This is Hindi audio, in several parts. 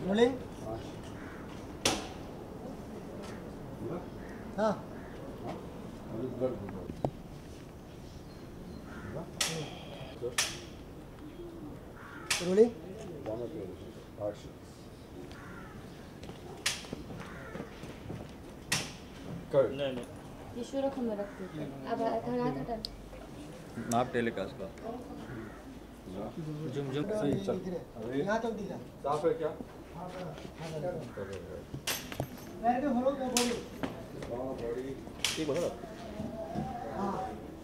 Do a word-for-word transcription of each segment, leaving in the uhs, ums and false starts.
रोलिंग। हाँ रोलिंग। नहीं नहीं टिश्यू रखो मैं रखती हूँ। अब हाथ हटा। नाप टेलीकास्ट का जुम जुम सही चल। यहाँ तक दिखा। साफ है क्या? पैर के भरो क्या बोली? ठीक बोलो। हाँ।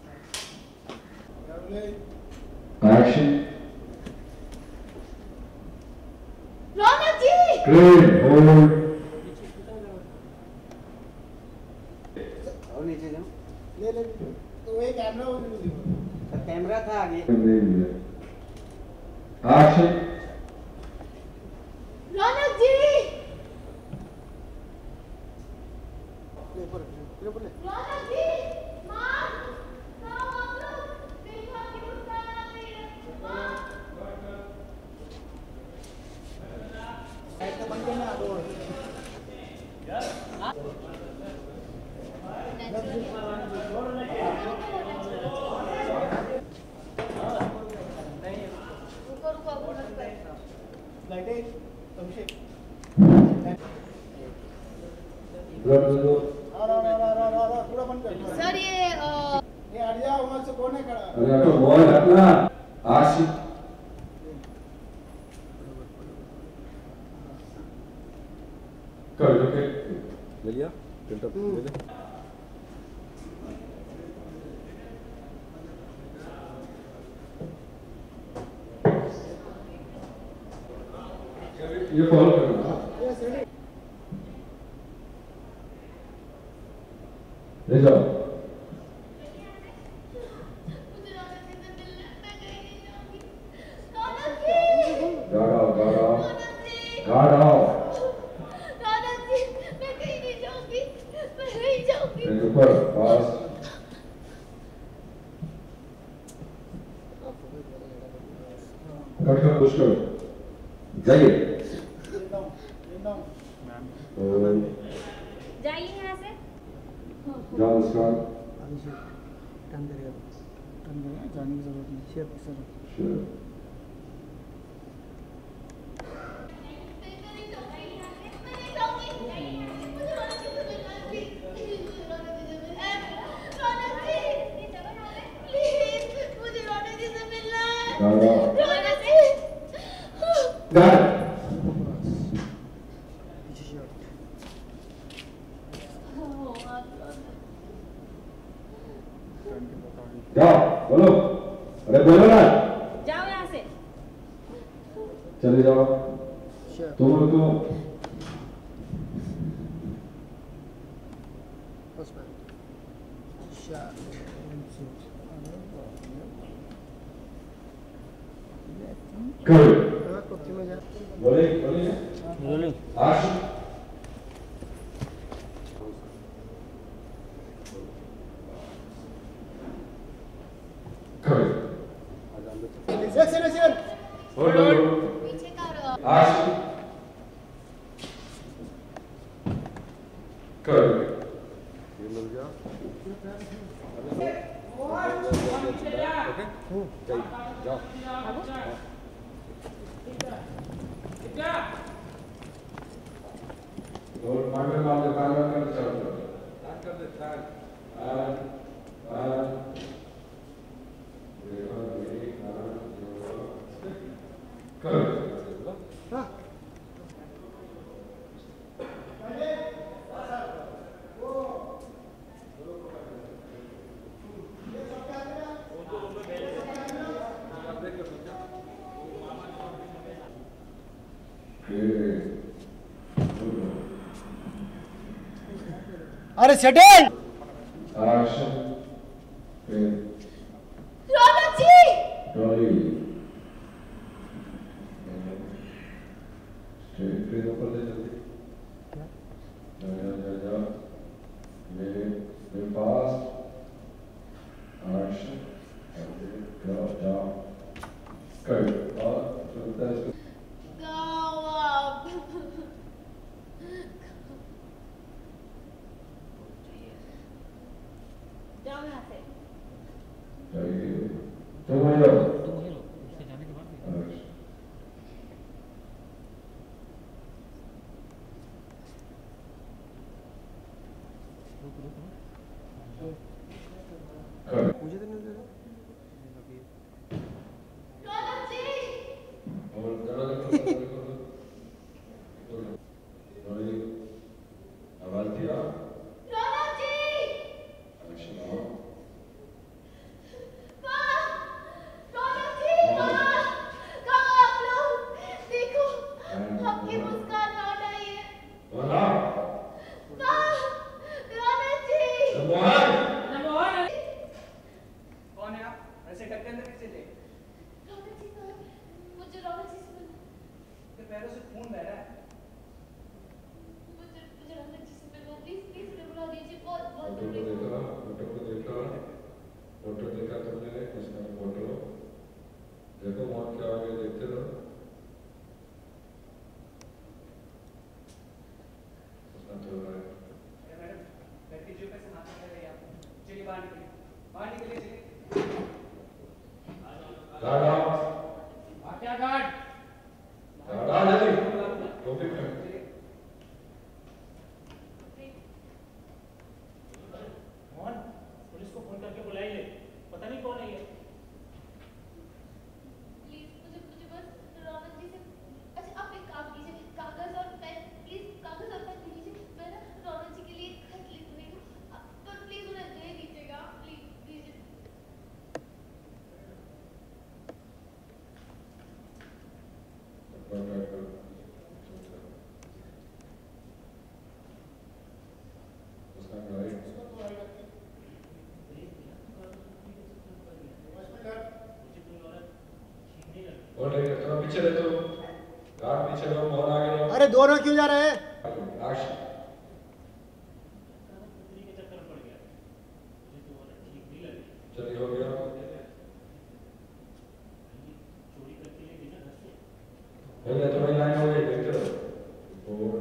Action. रौनक जी। Great. Hold. और नीचे जाओ। ले ले। तो वही कैमरा वो कैमरा था आगे। Action. रौनक जी। ले पर ले पर ले। रौनक जी। माँ। कहाँ हो आप लोग? देखो आपकी मुस्कान आ रही है। माँ। ऐसे बन के ना दो। रुको रुको अब लाइटें अभिषेक। Blood दो. आ रहा रहा रहा रहा रहा पूरा बंद कर। सर ये अ, ये हट जाओ वहाँ से कौन है खड़ा? अरे तो बॉल हटना. Action. कर ओके. ले लिया टिल्ट ले ले ये फॉलो करना. ले जाओ. मुझे रौनक जी से मिलना है, मैं कहीं नहीं जाऊंगी। रौनक जी। गार्ड आओ गार्ड आओ. रौनक जी। गार्ड आओ. रौनक जी, मैं कहीं नहीं जाऊंगी, मैं नहीं जाऊंगी। एक ऊपर पास. कट कर पुश करो. जाइए. और जाइए यहाँ से। जाओ उसका. अभिषेक टर्न करेगा। टर्न करेगा जाने की जरूरत नहीं। Share sir. Sure. मैं नहीं जाऊंगी यहाँ से, मैं नहीं जाऊंगी। मुझे रौनक जी से मिलना है, प्लीज। मुझे रौनक जी से मिलना है। रौनक जी, प्लीज, मुझे रौनक जी से मिलना है। गार्ड आओ. रौनक जी। गार्ड. पीछे शेयर। जाओ बोलो. अरे बोलो ना. जाओ यहाँ से। चले जाओ. शेयर। तुम रुको. First man. शेयर। कर. हाँ कुत्ते में जा। बोले बोले. Rolling Action. कर. Action action. Hold hold. पीछे का Action. कर. ये मिल गया ओके जाइए जाओ और मार्कर मार दे. मार्कर कर चलो. स्टार्ट कर दे. स्टार्ट. और और कर. हाँ। अरे settle. Action. Raunak ji. Dolly. Straight पे ऊपर ले जल्दी. जा जा जा जा. ले ले फास्ट. Action. जाओ जाओ. कर. और चलता है इसको. गाओ आप। जरा देखो देखो रोली आवाज दिया रौनक जी एक्शन आओ माँ रौनक जी माँ कहाँ आप लोग देखो आपकी मुस्कान लौट आई है बोला माँ रौनक जी मोहन कौन है आप? ऐसे डर के अंदर कैसे ले? रौनक जी कहाँ है? मुझे रौनक जी से मिलना तेरे पैरों से खून बह रहा है। मुझे मुझे रौनक जी से मिलना प्लीज प्लीज मुझे बुला दीजिए बहुत बहुत फोटो को देखा फोटो को देखा फोटो देखा तुमने उसका फोटो देखो मौत क्या हो गया देखते रहो उसका तो रहा है अरे मैडम घर की जेब में से हाथ निकल रही है आप। चलिए बाहर निकलिए बाहर निकलिए चलिए। गार्ड आओ क्या गार्ड? गार्ड आ जल्दी टोपी पहन मोहन पुलिस को फोन करके बुलाइए पता नहीं कौन है ये प्लीज मुझे मुझे बस रौनक जी से अच्छा आप एक काम कीजिए कागज और पेन प्लीज कागज और पेन दे दीजिए मैं ना रौनक जी के लिए एक खत लिख रही हूँ आप- पर प्लीज उन्हें दे दीजिएगा प्लीज दीजिए उसका गाड़ी और लेकर थोड़ा पीछे ले तो गार्ड पीछे लो मोहन आगे लो अरे दोनों क्यों जा रहे हैं एक्शन चलिए हो गया हो गया तुम्हारी लाइन हो गई देखते रहो और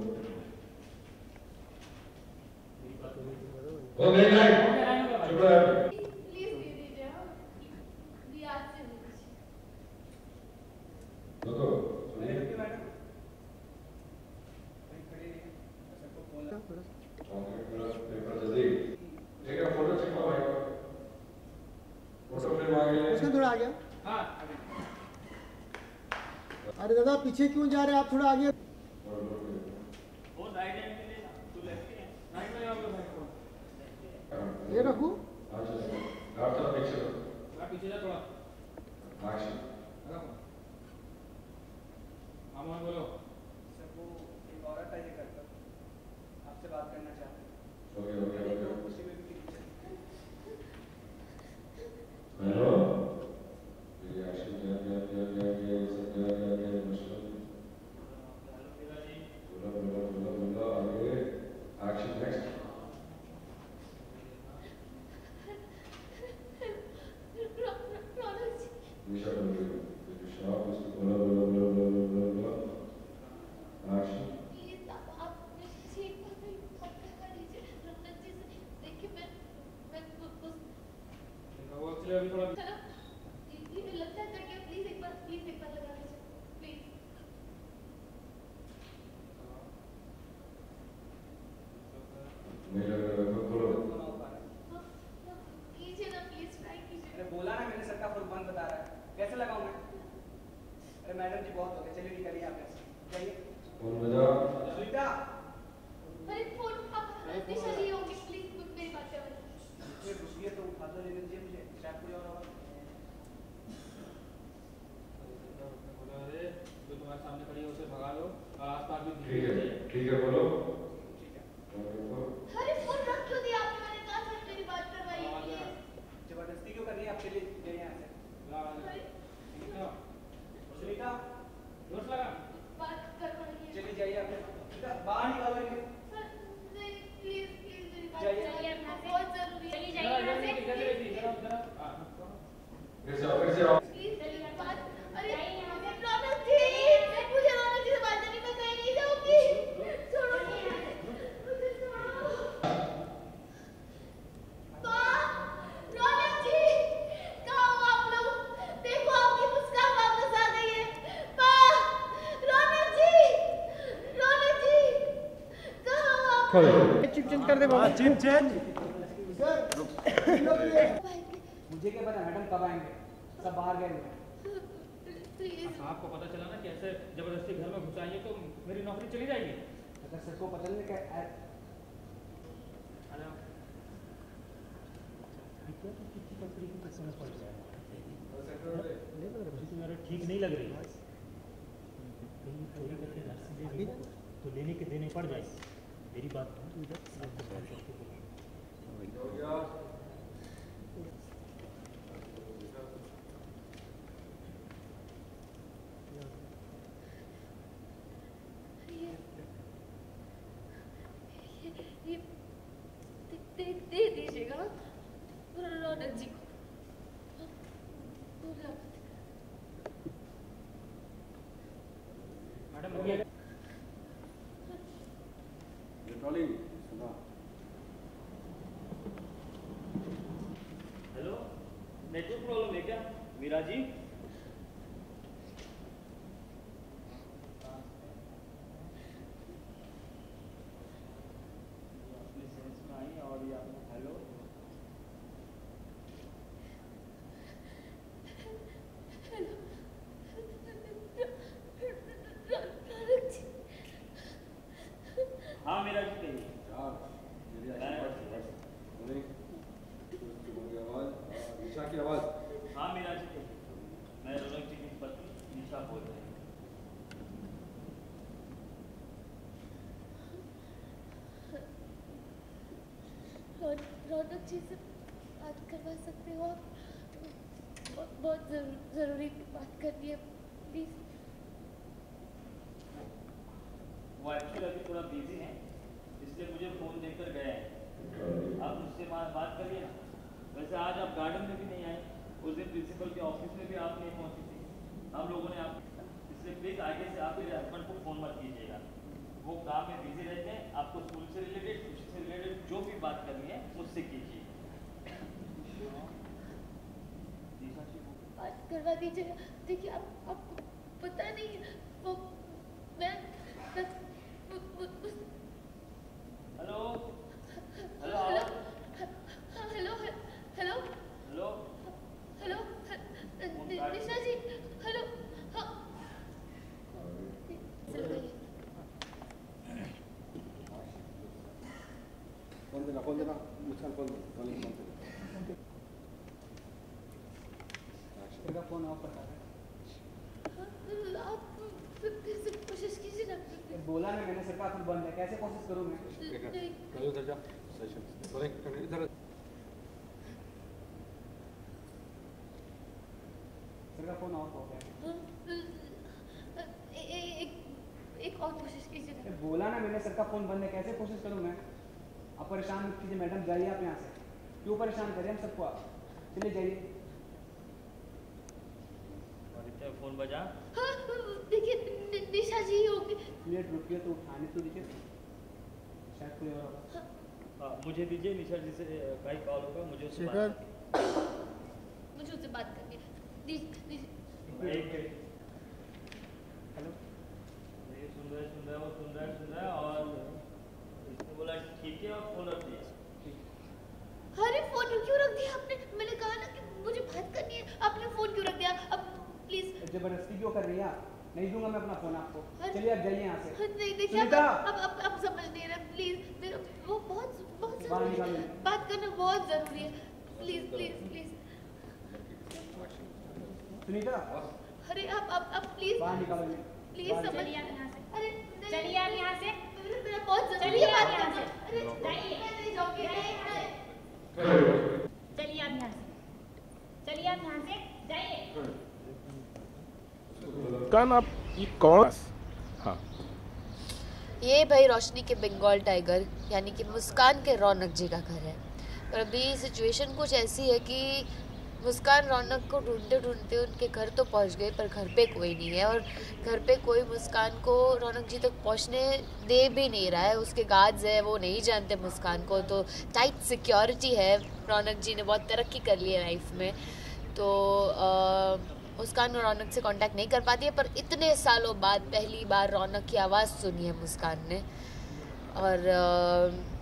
हो गई लाइन चुप रहो प्लीज दे दीजिए हाँ प्लीज आज से दे दीजिए देखो अरे सुनिए रुकिए मैडम कहीं खड़े रहिए सबको फोन लगा पेपर जल्दी ठीक है फोटो चिपका भाई फोटो फ्रेम आगे ले उसमें थोड़ा आगे हाँ अरे दादा पीछे क्यों जा रहे हैं आप थोड़ा आगे वो राइट हैंड के लिए तू लेफ्ट है राइट में जाओगे भाई को ये रखूं हाँ चलो गार्ड थोड़ा पीछे लो आप पीछे जा थोड़ा एक्शन हाँ मोहन बोलो सर वो एक औरत है ये घर पर आपसे बात करना चाहते हैं हो गया हो गया हो गया उसी में भी पीछे हेलो ये एक्शन क्या क्या क्या क्या क्या सब क्या क्या क्या मशहूर हेलो मेरा जी बोला बोला बोला बोला आगे एक्शन नेक्स्ट रौनक जी निशा बोल रही है शराब उसको बोला बोला बोला बोला बोला बोला एक्शन प्लीज आप आप मुझे एक बार मेरी पक्का कर दीजिए रौनक जी से देखिए मैं मैं उस वो एक्चुअली अभी थोड़ा चलो ये ये लगता है क्या प्लीज एक बार प्लीज एक बार लगा दीजिए प्लीज नहीं लग रहा बोलो फोन ऑफ आ रहा है हाँ, हाँ, कीजिए ना प्लीज ट्राई कीजिए अरे बोला ना मैंने सर का फोन बंद बता रहा है कैसे लगाऊं मैं अरे मैडम जी बहुत हो गया चलिए निकलिए आप ऐसे जाइए फोन बजा सुनीता अरे फोन आप निशा जी होंगे प्लीज मेरी बात करो फिर रुकिए तो उठा तो लेने दीजिए मुझे शायद कोई और होगा अरे जो तुम्हारे सामने खड़ी है उसे भगा लो और आसपास भी ठीक है ठीक है बोलो ठीक है अरे फोन रख क्यों दिया आपने मैंने कहा था मेरी बात करवाइए प्लीज जबरदस्ती क्यों कर रही है आप चलिए जाइए यहाँ से अरे सुनीता जोश लगा बात करवाइए चलिए जाइए आप सुनीता बाहर निकालो इन्हें सर नहीं प्लीज प्लीज मेरी बात जाइए। चलिए बहुत जरूरी है जरा जरा जरा जरा हाँ फिर से आओ फिर से आओ प्लीज मेरी बात अरे रौनक जी मुझे रौनक जी से बात करनी मैं कहीं नहीं जाऊंगी छोड़ो मुझे छोड़ो माँ रौनक जी कहाँ हो आप लोग देखो आपकी मुस्कान वापस आ गई है माँ रौनक जी रौनक जी कहाँ हो आप चिप चेंज कर दे बाबा चिप चेंज मुझे क्या पता मैडम कब आएंगे सब बाहर गए हुए हैं प्लीज। आपको पता चला ना कैसे जबरदस्ती घर में घुसाइए तो मेरी नौकरी चली जाएगी। अगर सर को पता नहीं क्या हेलो ठीक नहीं लग रही कहीं चोरी करके घर से ले गई तो लेने के देने पड़ जाए। मेरी बात तो इधर आपको बात करके बोला। ये ये ये दे दे दे दीजिएगा रौनक जी को। बोला मैडम ये ट्रॉली सुना। हेलो, नेटवर्क प्रॉब्लम है क्या मीरा जी? अपने सेंस में आई और ये आपने हेलो रौनक जी। हाँ मीरा जी कहिए। यार मेरी आवाज की आवाज निशा की आवाज। हाँ मीरा जी कहिए। मैं रौनक जी की पत्नी निशा बोल रही हूँ। रौ- रौनक जी से बात करवा सकते हो आप? बहुत बहुत जरूर, जरूरी बात करनी है प्लीज। वो एक्चुअली अभी थोड़ा बिजी हैं इसलिए मुझे फ़ोन देकर गए हैं। आप मुझसे बात बात करिए ना। वैसे आज आप गार्डन में भी नहीं आए, उस दिन प्रिंसिपल के ऑफिस में भी आप नहीं पहुंची थी। हम लोगों ने आप इसलिए प्लीज़ आगे से आप मेरे हस्बैंड को फ़ोन मत कीजिएगा। वो काम में बिजी रहते हैं। आपको स्कूल से रिलेटेड कुछ से रिलेटेड जो भी बात करनी है मुझसे कीजिए। बात करवा दीजिएगा। देखिए आप आपको पता नहीं है, वो मैं मैं वो- वो- उस- हेलो हेलो हेलो आवाज़- हाँ हेलो हेलो हेलो हेलो नि- निशा जी हेलो हाँ चलो गई। फोन देना फोन देना मुझे फोन दे ट्रॉली फोन दे। सर का फोन ऑफ बता रहा हाँ, आप फिर फिर से कोशिश कीजिए ना। है। बोला ना मैंने, सर का फोन बंद है, कैसे कोशिश करूँ मैं? नहीं, कल उधर जा सेशन सॉरी इधर। सर का फोन ऑफ हो गया। हाँ, ए- ए- एक एक और कोशिश कीजिए ना। सर बोला ना मैंने, सर का फोन बंद है, कैसे कोशिश करूँ मैं? आप परेशान मत कीजिए मैडम, जाइए आप यहाँ से। क्यों परेशान करें हम सबको आप? चलिए जाइए। और इतना फ़ोन बजा। हाँ देखिए नि- निशा जी होगी। मिनट रुकिए तो उठाने तो दीजिए, शायद कोई और होगा। हाँ मुझे दीजिए, निशा जी से का ही कॉल होगा, मुझे उससे बात करनी मुझे उससे बात करनी है। दीजिए दीजिए। है। एक मिनट। हेलो ये सुन रहा है सुन रहा है वो सुन रहा है सुन रहा है और इसने बोला ठीक है और फोन रख दिया। अरे फोन क्यों रख दिया आपने? मैंने कहा ना कि मुझे बात करनी है, आपने फोन क्यों रख दिया? अब प्लीज। जबरदस्ती क्यों कर रही है आप? नहीं दूंगा मैं अपना फोन आपको। अरे- चलिए आप जाइए यहाँ से। नहीं देखिए अब सुनीता! अब अब अब समझ नहीं रहा प्लीज। मेरा वो बहुत बहुत बाहर जरूरी है, निकालो। बात करना बहुत जरूरी है। Please please please. सुनीता अरे आप अब अब प्लीज बाहर निकालो इन्हें। प्लीज बाहर समझ। चलिए आप यहाँ से। अरे नहीं, चलिए आप यहाँ से। मेरा मेरा बहुत जरूरी चलिए है आप बात यहाँ करना। से। अरे जाइए। मैं नहीं जाऊंगी। नहीं, नहीं। चलिए आप यहाँ से। चलिए आप यहाँ से जाइए। कौन आप ये कौन? हाँ ये भाई रोशनी के बंगाल टाइगर यानी कि मुस्कान के रौनक जी का घर है। पर अभी सिचुएशन कुछ ऐसी है कि मुस्कान रौनक को ढूंढते ढूंढते उनके घर तो पहुंच गए पर घर पे कोई नहीं है और घर पे कोई मुस्कान को रौनक जी तक पहुंचने दे भी नहीं रहा है। उसके गार्ड्स है वो नहीं जानते मुस्कान को, तो टाइट सिक्योरिटी है। रौनक जी ने बहुत तरक्की कर ली है लाइफ में, तो आ, मुस्कान और रौनक से कांटेक्ट नहीं कर पाती है। पर इतने सालों बाद पहली बार रौनक की आवाज़ सुनी है मुस्कान ने और आ,